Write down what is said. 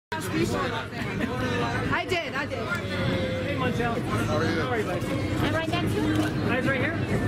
I did. Hey, Montel. How are you? How are you, buddy? I'm right next to him. Eyes right here?